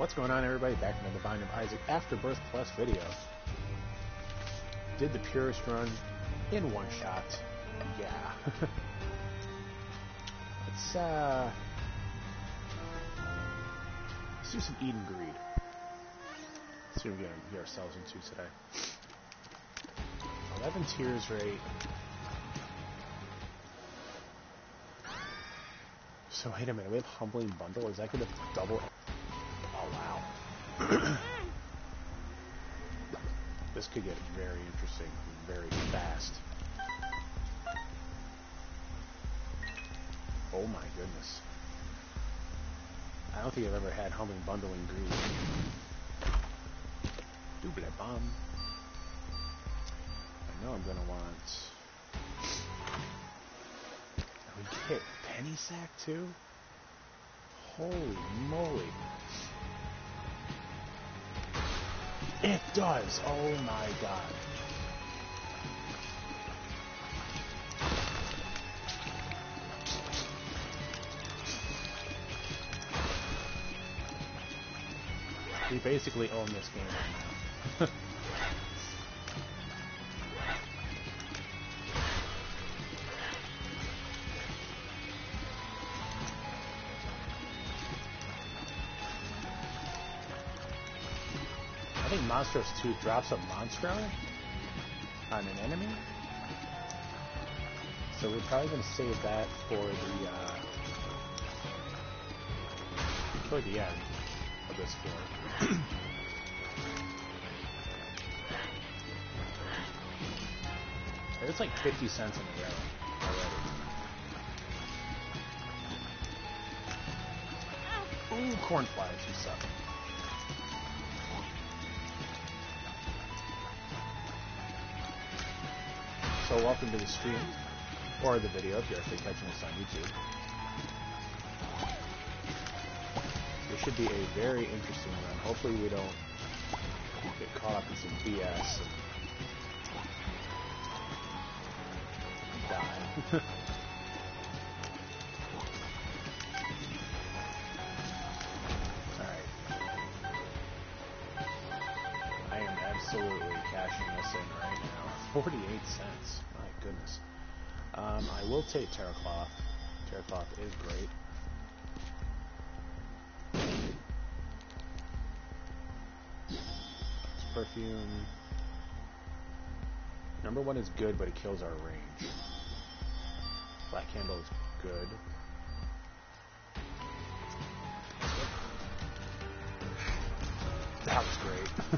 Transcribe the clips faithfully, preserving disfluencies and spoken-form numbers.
What's going on, everybody? Back in the Divine of Isaac Afterbirth Plus video. Did the purest run in one shot. Yeah. let's uh let's do some Eden Greed. Let's see what we're gonna get ourselves into today. eleven tiers rate. So wait a minute, we have Humbling Bundle. Is that gonna double? Oh wow. This could get very interesting very fast. Oh my goodness. I don't think I've ever had Humbling Bundling Greed. Doobly bomb. I know I'm gonna want. We get Penny Sack too? Holy moly. It does! Oh my god. We basically own this game right now. I think Monstros two drops a Monstro on an enemy. So we're probably going to save that for the, uh, toward the end of this floor. It's like fifty cents in a row already. Ooh, cornflowers, you suck. So welcome to the stream, or the video if you're actually catching this on YouTube. This should be a very interesting run. Hopefully we don't get caught up in some B S and die. Alright. I am absolutely cashing this in right now. forty-eight cents. My goodness. Um, I will take Terracloth. Terracloth is great. Perfume. Number one is good, but it kills our range. Black Candle is good. That was great.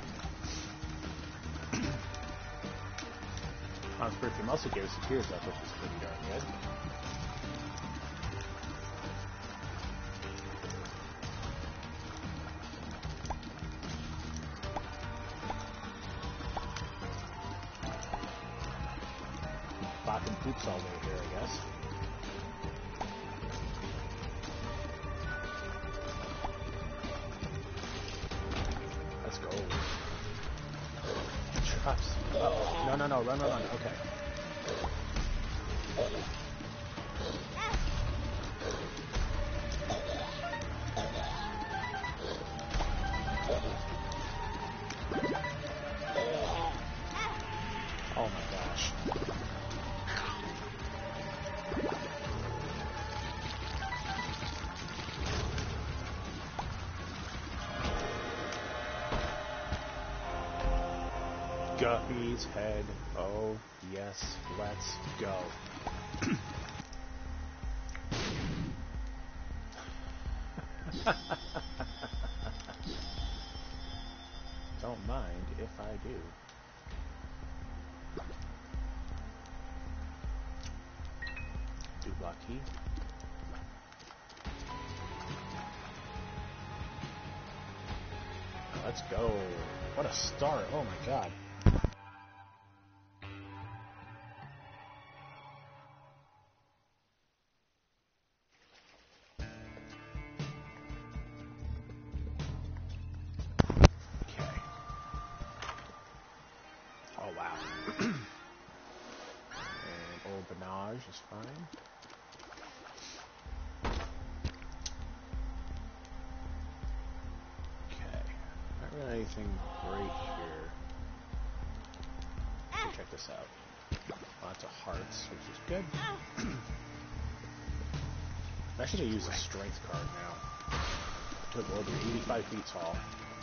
Hans Perfume also gave us a tears up, which is pretty darn good. Fucking poops all day here, I guess. Let's go. Traps. Uh-oh. No, no, no. Run, run, run. Okay. Oh my gosh. Guppy's head. Oh, yes. Let's go. Don't mind if I do. Do block key. Let's go. What a start. Oh my god. Okay. Oh wow. And old Benage is fine. anything great here. So check this out. Lots of hearts, which is good. I'm actually going to use a strength card now. Good lord, you're eighty-five feet tall.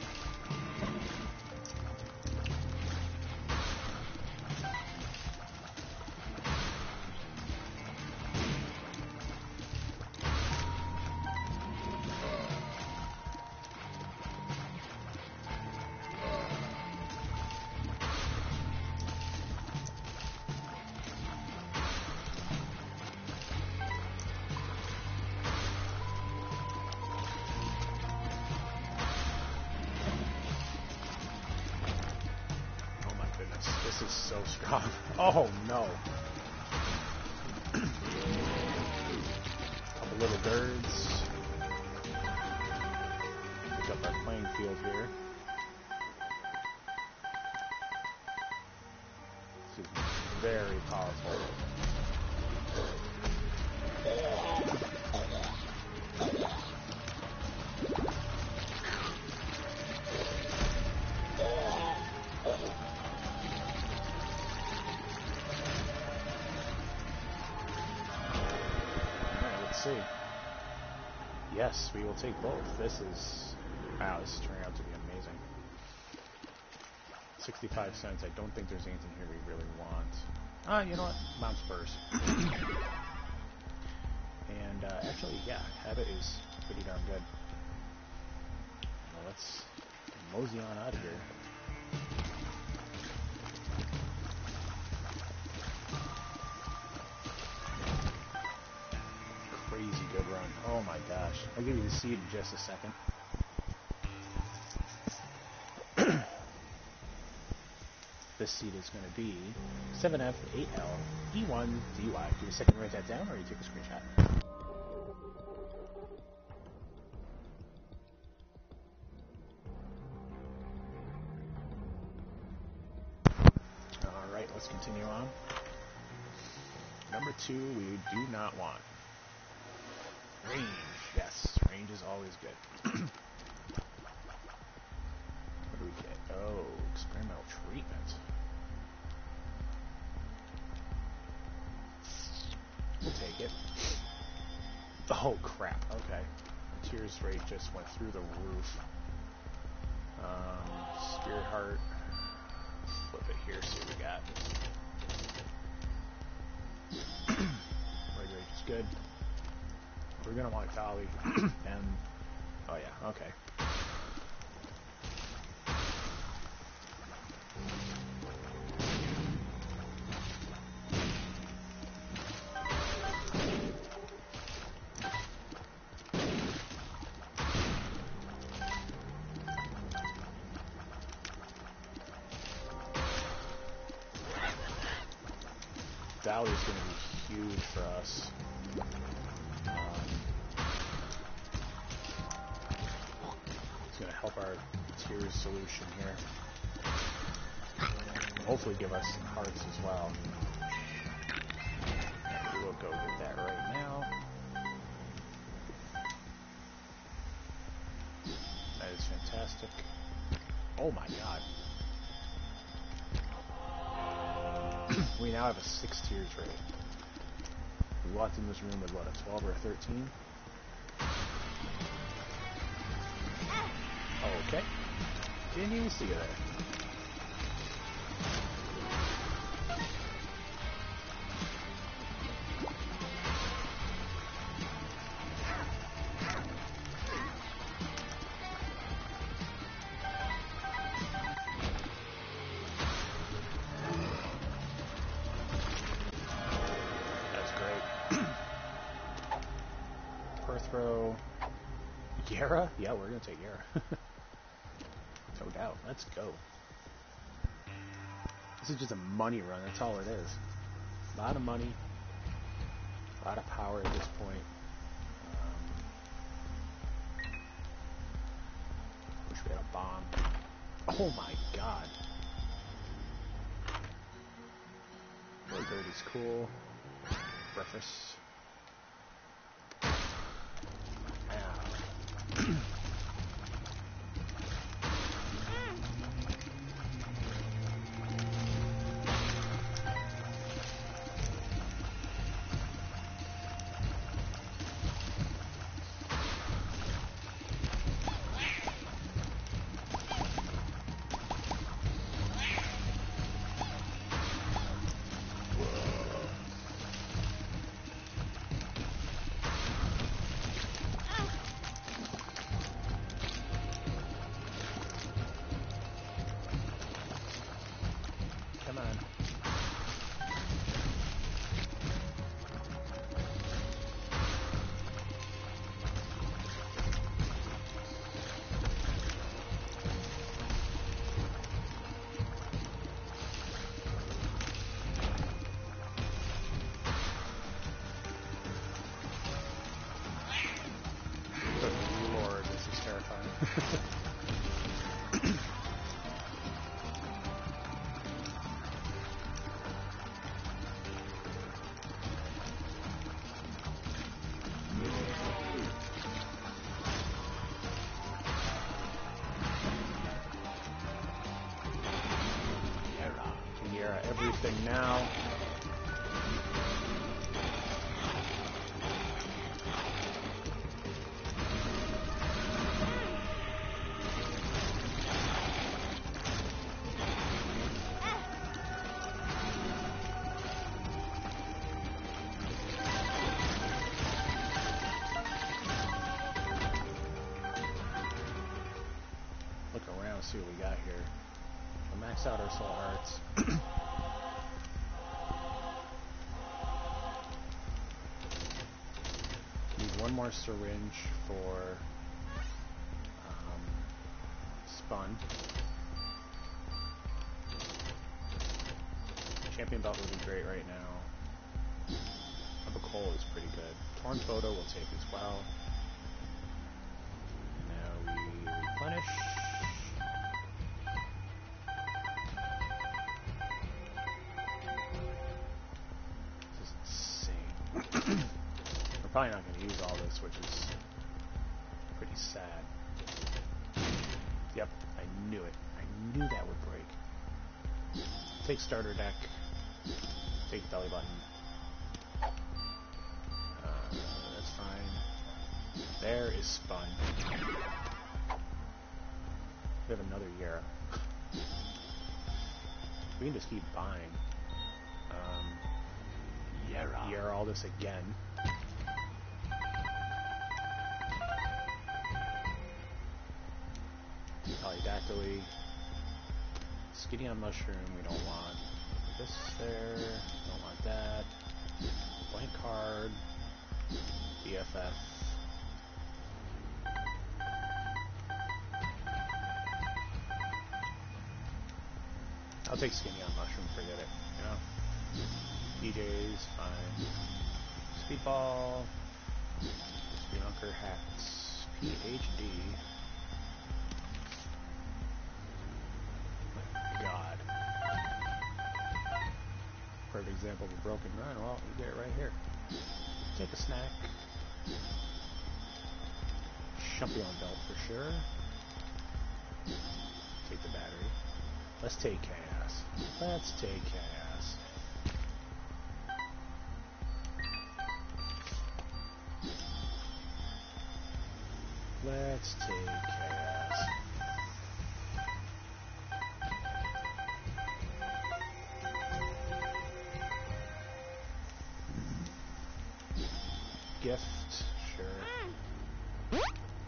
This is so strong. Oh no. Couple little birds. Pick up our playing field here. This is very powerful. See. Yes, we will take both. This is... Wow, this is turning out to be amazing. sixty-five cents. I don't think there's anything here we really want. Ah, you know what? Mount Spurs. And, uh, actually, yeah, Habit is pretty darn good. Well, let's mosey on out of here. Crazy good run. Oh my gosh. I'll give you the seed in just a second. This seed is going to be seven F eight L E one D Y. Give me a second to write that down, or you take a screenshot. Alright, let's continue on. Number two, we do not want. Range, yes, range is always good. What do we get? Oh, experimental treatment. We'll take it. Oh crap, okay. Tears rate just went through the roof. Um, Spirit Heart. Flip it here, see what we got. Rage rate is good. We're gonna want Dolly. And oh yeah, okay. Dolly is gonna be huge for us. Going to help our tears solution here. Hopefully give us some hearts as well. We will go with that right now. That is fantastic. Oh my god. We now have a six tears rate. We walked in this room with what, a twelve or a thirteen? Okay. Didn't even see you there. That's great. Perthrow. Yara? Yeah, we're gonna take Yara. No doubt. Let's go. This is just a money run. That's all it is. A lot of money. A lot of power at this point. Um, wish we had a bomb. Oh my god. Really good. He's cool. Breakfast. Everything now. Look around, see what we got here. We'll max out our soul hearts. One more syringe for um, Spun. Champion belt would be great right now. Abacol is pretty good. Torn Toto will take as well. Now we replenish. This is insane. Probably not going to use all this, which is pretty sad. Yep, I knew it. I knew that would break. Take starter deck. Take belly button. Uh, that's fine. There is Spun. We have another Yara. We can just keep buying. Um, Yara. Yara all this again. Polydactyly. Skinny on Mushroom, we don't want. This there, don't want that. Blank card. B F F. I'll take Skinny on Mushroom, forget it, you know? D J's, fine. Speedball. Spelunker Hats. P H D. God. Perfect example of a broken run. Well, you get it right here. Take a snack. Champion belt for sure. Take the battery. Let's take chaos. Let's take chaos. Let's take chaos. Gift, sure.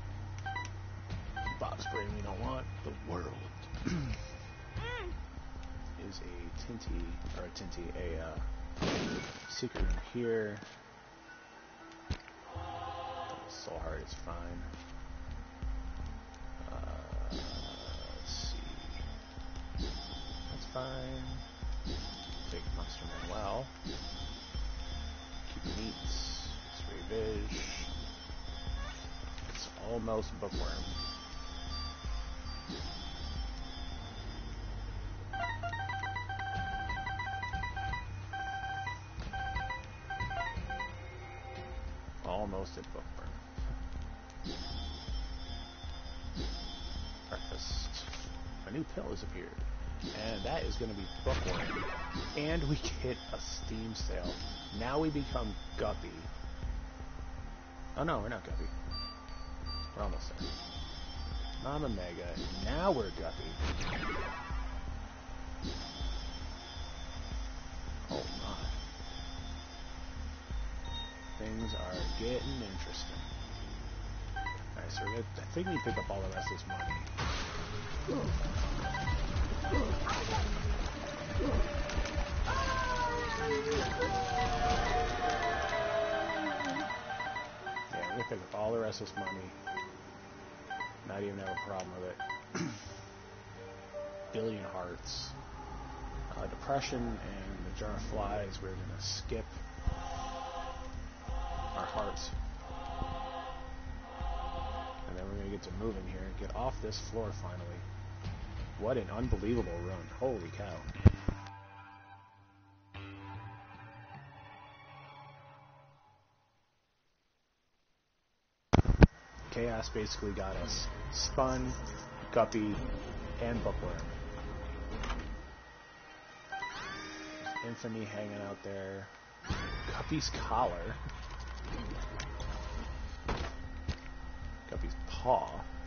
Box brain we don't want. The world is a Tinty, or a Tinty, a uh, secret room here. Soul Heart is fine. Uh, let's see. That's fine. Take Monster Manuel. Keep Meats. Revish. It's almost Bookworm. Almost at Bookworm. Breakfast. A new pill has appeared. And that is going to be Bookworm. And we get a Steam sale. Now we become Guppy. Oh no, we're not Guppy. We're almost there. Mama Mega. Now we're Guppy. Oh my. Things are getting interesting. Alright, so we're gonna, I think we pick up all the rest of this money. Yeah, we're gonna pick up all the rest of this money. Not even have a problem with it. Billion Hearts. Uh, Depression and the Jar of Flies, we're gonna skip our hearts. And then we're going to get to moving here and get off this floor finally. What an unbelievable run. Holy cow. Chaos basically got us Spun, Guppy, and Bookworm. There's Infamy hanging out there. Guppy's collar. Guppy's paw.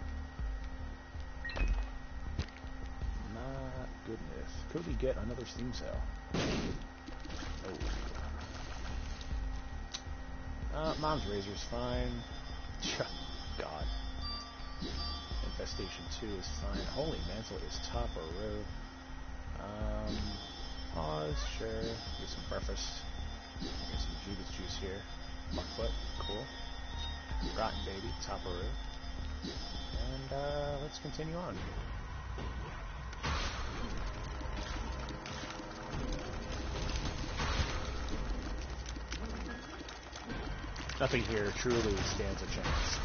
My goodness. Could we get another Steam sale? Oh. Uh, Mom's Razor's fine. God. Infestation two is fine. Holy Mantle is top or row. Um, pause, sure. Get some breakfast. Get some Judas juice here. Buckfoot, cool. Rotten Baby, top or row. And uh, let's continue on. Nothing here truly stands a chance.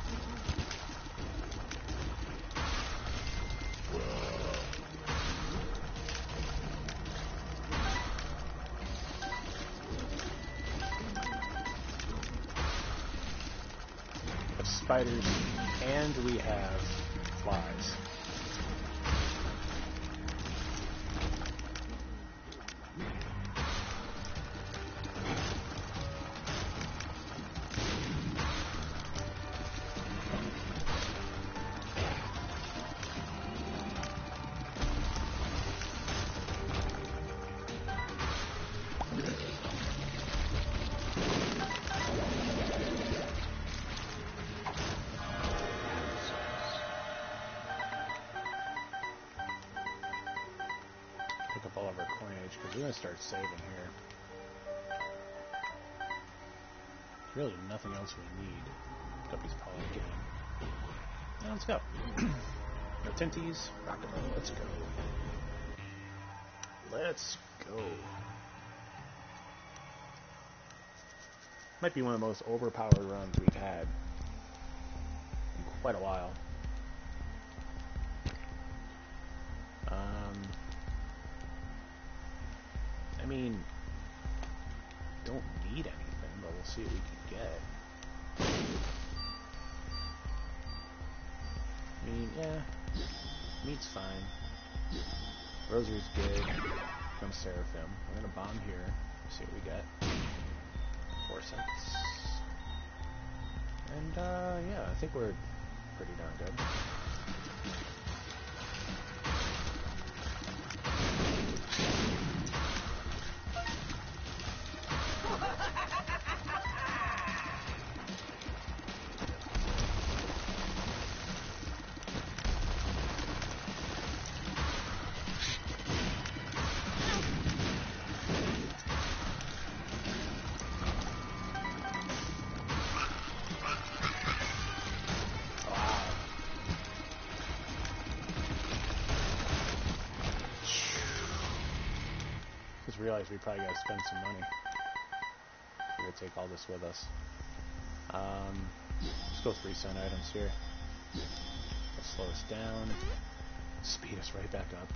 Spiders, and we have flies. All of our coinage because we're going to start saving here. Really nothing else we need. Guppy's paw again. Now let's go. No Tinties. Rock and roll. Let's go. Let's go. Might be one of the most overpowered runs we've had in quite a while. Um... I mean, don't need anything, but we'll see what we can get. I mean, yeah, meat's fine. Rosary's good. From Seraphim. We're gonna bomb here. See what we get. Four cents. And, uh, yeah, I think we're pretty darn good. Realize we probably gotta spend some money. We're gonna take all this with us. Um, let's go three cent items here. Let's slow us down. Speed us right back up.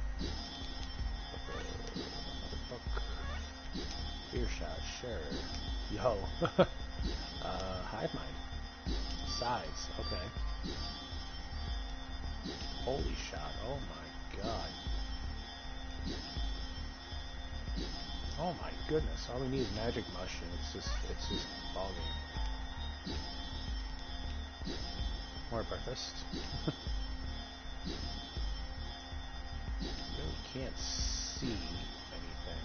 Fear shot, sure. Yo. uh, hive mind. Size, okay. Holy shot, oh my god. Oh my goodness, all we need is magic mush and it's just, it's just ball game. More breakfast. Really can't see anything.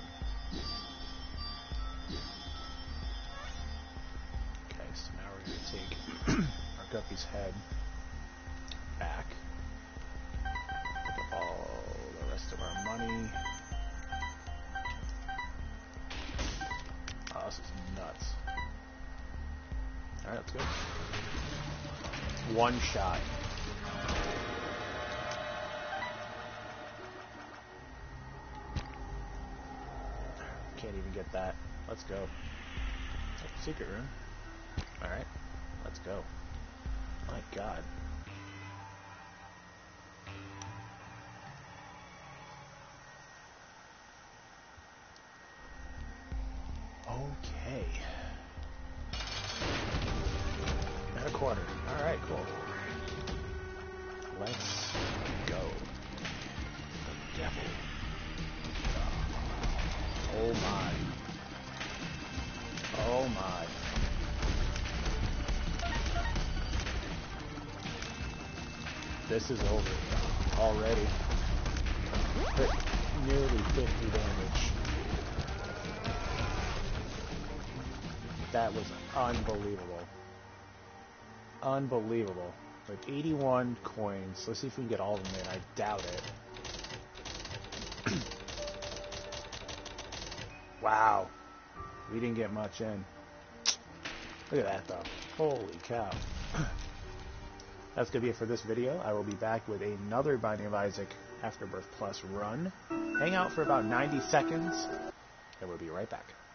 Okay, so now we're going to take our Guppy's head back. Pick up all the rest of our money. This is nuts. Alright, let's go. One shot. Can't even get that. Let's go. Oh, secret room. Alright, let's go. My god. Okay. At a quarter. Alright, cool. Let's go. The devil. Oh my. Oh my. This is over already. Hit nearly fifty damage. That was unbelievable. Unbelievable. With eighty-one coins. Let's see if we can get all of them in. I doubt it. Wow. We didn't get much in. Look at that, though. Holy cow. That's going to be it for this video. I will be back with another Binding of Isaac Afterbirth Plus run. Hang out for about ninety seconds, and we'll be right back.